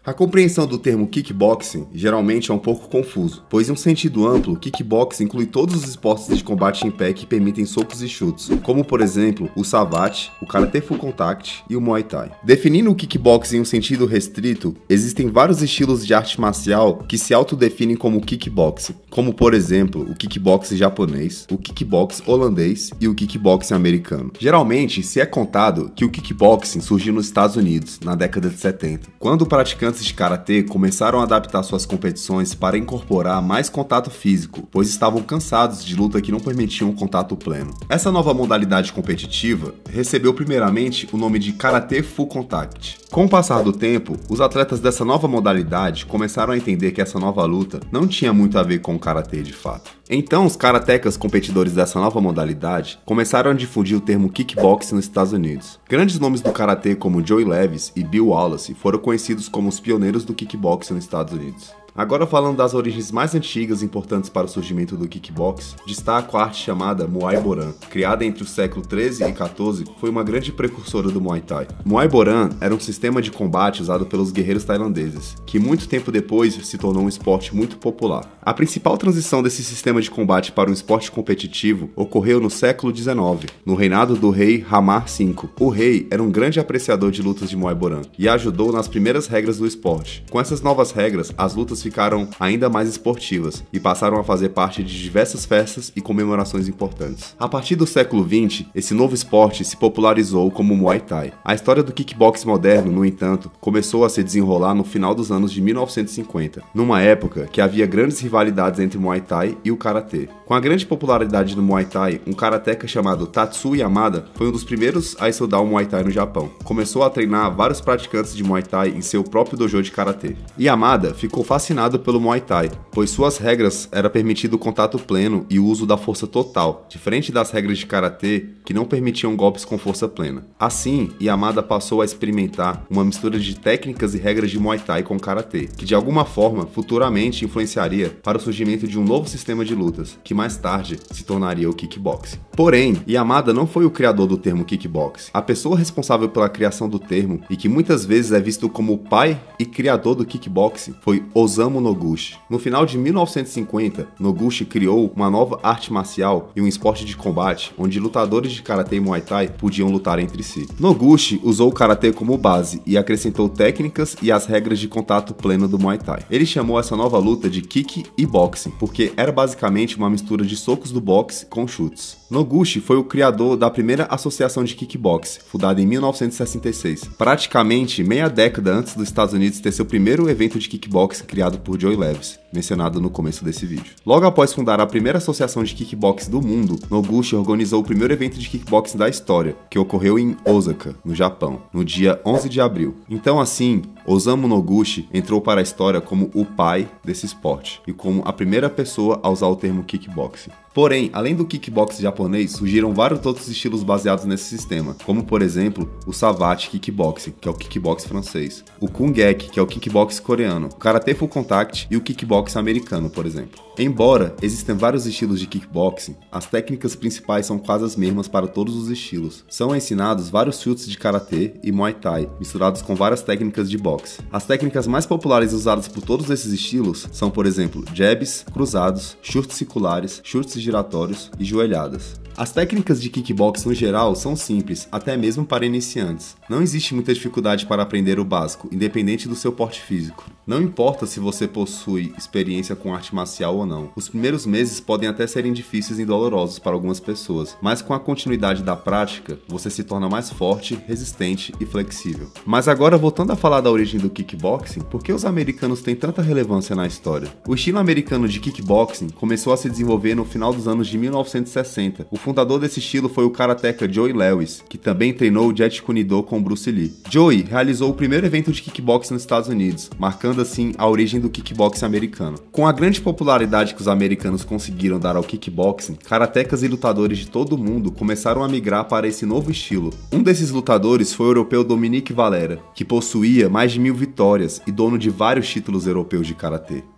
A compreensão do termo kickboxing geralmente é um pouco confuso, pois em um sentido amplo, kickboxing inclui todos os esportes de combate em pé que permitem socos e chutes, como por exemplo o savate, o karate full contact e o muay thai. Definindo o kickboxing em um sentido restrito, existem vários estilos de arte marcial que se autodefinem como kickboxing, como por exemplo o kickboxing japonês, o kickboxing holandês e o kickboxing americano. Geralmente se é contado que o kickboxing surgiu nos Estados Unidos na década de 70, quando praticantes de karatê começaram a adaptar suas competições para incorporar mais contato físico, pois estavam cansados de luta que não permitiam um contato pleno. Essa nova modalidade competitiva recebeu primeiramente o nome de karatê full contact. Com o passar do tempo, os atletas dessa nova modalidade começaram a entender que essa nova luta não tinha muito a ver com o karatê de fato. Então, os karatecas competidores dessa nova modalidade começaram a difundir o termo kickboxing nos Estados Unidos. Grandes nomes do karatê como Joey Levis e Bill Wallace foram conhecidos como os pioneiros do kickboxing nos Estados Unidos. Agora falando das origens mais antigas e importantes para o surgimento do kickbox, destaco a arte chamada Muay Boran. Criada entre o século 13 e 14, foi uma grande precursora do Muay Thai. Muay Boran era um sistema de combate usado pelos guerreiros tailandeses, que muito tempo depois se tornou um esporte muito popular. A principal transição desse sistema de combate para um esporte competitivo ocorreu no século 19, no reinado do rei Ramar V. O rei era um grande apreciador de lutas de Muay Boran e ajudou nas primeiras regras do esporte. Com essas novas regras, as lutas ficaram ainda mais esportivas e passaram a fazer parte de diversas festas e comemorações importantes. A partir do século XX, esse novo esporte se popularizou como Muay Thai. A história do kickbox moderno, no entanto, começou a se desenrolar no final dos anos de 1950, numa época que havia grandes rivalidades entre o Muay Thai e o Karatê. Com a grande popularidade do Muay Thai, um karateka chamado Tatsu Yamada foi um dos primeiros a estudar o Muay Thai no Japão. Começou a treinar vários praticantes de Muay Thai em seu próprio dojo de Karatê. Yamada ficou fascinado pelo Muay Thai, pois suas regras era permitido o contato pleno e o uso da força total, diferente das regras de Karatê que não permitiam golpes com força plena. Assim, Yamada passou a experimentar uma mistura de técnicas e regras de Muay Thai com Karatê, que de alguma forma futuramente influenciaria para o surgimento de um novo sistema de lutas, que mais tarde se tornaria o kickboxing. Porém, Yamada não foi o criador do termo kickboxing. A pessoa responsável pela criação do termo, e que muitas vezes é visto como o pai e criador do kickboxing, foi Osamu Noguchi. No final de 1950, Noguchi criou uma nova arte marcial e um esporte de combate onde lutadores de karatê e muay thai podiam lutar entre si. Noguchi usou o karatê como base e acrescentou técnicas e as regras de contato pleno do muay thai. Ele chamou essa nova luta de kick e boxing, porque era basicamente uma mistura de socos do boxe com chutes. Noguchi foi o criador da primeira associação de kickboxing, fundada em 1966, praticamente meia década antes dos Estados Unidos ter seu primeiro evento de kickboxing criado por Joey Levis, mencionado no começo desse vídeo. Logo após fundar a primeira associação de kickboxing do mundo, Noguchi organizou o primeiro evento de kickboxing da história, que ocorreu em Osaka, no Japão, no dia 11 de abril. Então assim, Osamu Noguchi entrou para a história como o pai desse esporte e como a primeira pessoa a usar o termo kickboxing. Porém, além do kickboxing japonês, surgiram vários outros estilos baseados nesse sistema, como por exemplo, o savate kickboxing, que é o kickboxing francês, o kungek, que é o kickboxing coreano, o karate full contact e o kickboxing americano, por exemplo. Embora existam vários estilos de kickboxing, as técnicas principais são quase as mesmas para todos os estilos. São ensinados vários chutes de karatê e muay thai, misturados com várias técnicas de boxe. As técnicas mais populares usadas por todos esses estilos são, por exemplo, jabs, cruzados, chutes circulares, chutes giratórios e joelhadas. As técnicas de kickbox no geral são simples, até mesmo para iniciantes. Não existe muita dificuldade para aprender o básico, independente do seu porte físico. Não importa se você possui experiência com arte marcial ou não. Os primeiros meses podem até serem difíceis e dolorosos para algumas pessoas, mas com a continuidade da prática, você se torna mais forte, resistente e flexível. Mas agora voltando a falar da origem do kickboxing, por que os americanos têm tanta relevância na história? O estilo americano de kickboxing começou a se desenvolver no final dos anos de 1960. O fundador desse estilo foi o karateka Joey Lewis, que também treinou o Jeet Kune Do com Bruce Lee. Joey realizou o primeiro evento de kickboxing nos Estados Unidos, marcando assim a origem do kickboxing americano. Com a grande popularidade que os americanos conseguiram dar ao kickboxing, karatekas e lutadores de todo o mundo começaram a migrar para esse novo estilo. Um desses lutadores foi o europeu Dominique Valera, que possuía mais de 1000 vitórias e dono de vários títulos europeus de karatê.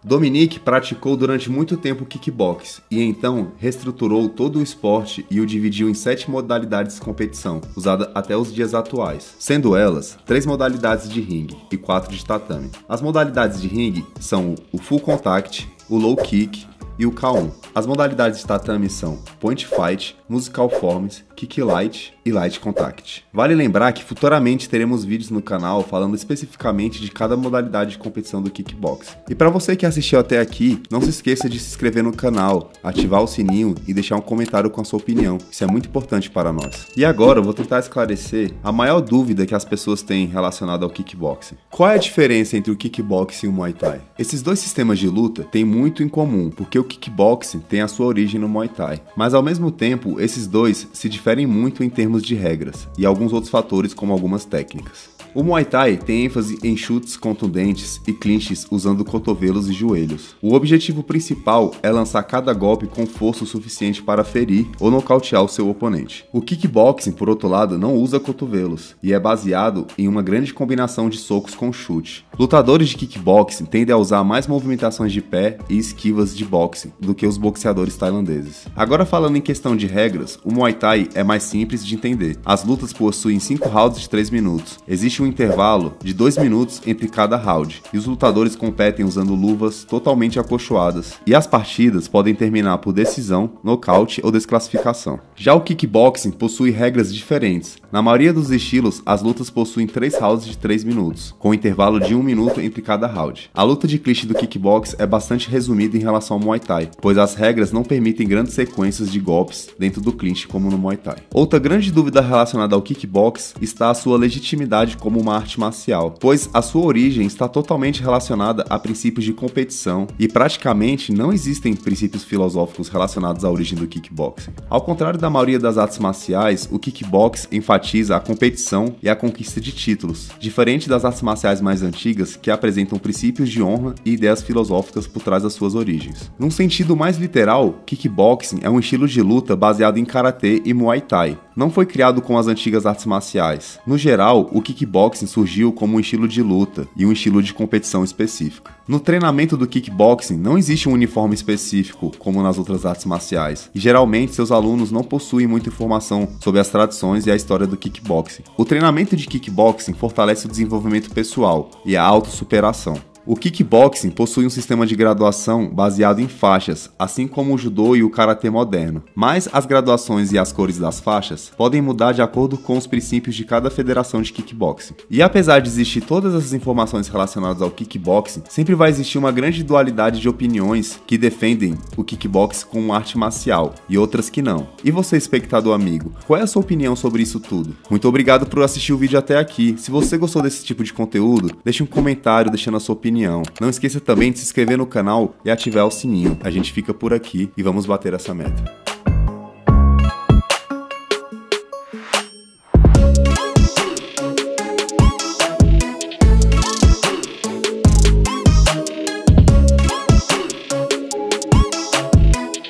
Dominique praticou durante muito tempo kickbox e então reestruturou todo o esporte e o dividiu em 7 modalidades de competição, usada até os dias atuais, sendo elas 3 modalidades de ringue e 4 de tatame. As modalidades de ringue são o full contact, o low kick e o K1. As modalidades de tatame são point fight, musical forms, kick light e light contact. Vale lembrar que futuramente teremos vídeos no canal falando especificamente de cada modalidade de competição do kickbox. E para você que assistiu até aqui, não se esqueça de se inscrever no canal, ativar o sininho e deixar um comentário com a sua opinião. Isso é muito importante para nós. E agora eu vou tentar esclarecer a maior dúvida que as pessoas têm relacionada ao kickboxing. Qual é a diferença entre o kickboxing e o Muay Thai? Esses dois sistemas de luta têm muito em comum, porque o kickboxing tem a sua origem no Muay Thai. Mas ao mesmo tempo, esses dois se diferem muito em termos de regras e alguns outros fatores como algumas técnicas. O Muay Thai tem ênfase em chutes contundentes e clinches usando cotovelos e joelhos. O objetivo principal é lançar cada golpe com força o suficiente para ferir ou nocautear o seu oponente. O kickboxing, por outro lado, não usa cotovelos e é baseado em uma grande combinação de socos com chute. Lutadores de kickboxing tendem a usar mais movimentações de pé e esquivas de boxing do que os boxeadores tailandeses. Agora falando em questão de regras, o Muay Thai é mais simples de entender. As lutas possuem 5 rounds de 3 minutos. Existe um intervalo de 2 minutos entre cada round, e os lutadores competem usando luvas totalmente acolchoadas, e as partidas podem terminar por decisão, nocaute ou desclassificação. Já o kickboxing possui regras diferentes. Na maioria dos estilos, as lutas possuem 3 rounds de 3 minutos, com intervalo de 1 minuto entre cada round. A luta de clinch do kickbox é bastante resumida em relação ao Muay Thai, pois as regras não permitem grandes sequências de golpes dentro do clinch como no Muay Thai. Outra grande dúvida relacionada ao kickbox está a sua legitimidade como uma arte marcial, pois a sua origem está totalmente relacionada a princípios de competição e praticamente não existem princípios filosóficos relacionados à origem do kickboxing. Ao contrário da maioria das artes marciais, o kickbox enfatiza a competição e a conquista de títulos, diferente das artes marciais mais antigas que apresentam princípios de honra e ideias filosóficas por trás das suas origens. Num sentido mais literal, kickboxing é um estilo de luta baseado em karatê e muay thai. Não foi criado com as antigas artes marciais. No geral, o kickboxing surgiu como um estilo de luta e um estilo de competição específica. No treinamento do kickboxing não existe um uniforme específico como nas outras artes marciais, e geralmente seus alunos não possuem muita informação sobre as tradições e a história do kickboxing. O treinamento de kickboxing fortalece o desenvolvimento pessoal e a autossuperação. O kickboxing possui um sistema de graduação baseado em faixas, assim como o judô e o karatê moderno. Mas as graduações e as cores das faixas podem mudar de acordo com os princípios de cada federação de kickboxing. E apesar de existir todas essas informações relacionadas ao kickboxing, sempre vai existir uma grande dualidade de opiniões que defendem o kickboxing como arte marcial e outras que não. E você, espectador amigo, qual é a sua opinião sobre isso tudo? Muito obrigado por assistir o vídeo até aqui. Se você gostou desse tipo de conteúdo, deixe um comentário deixando a sua opinião. Não esqueça também de se inscrever no canal e ativar o sininho. A gente fica por aqui e vamos bater essa meta.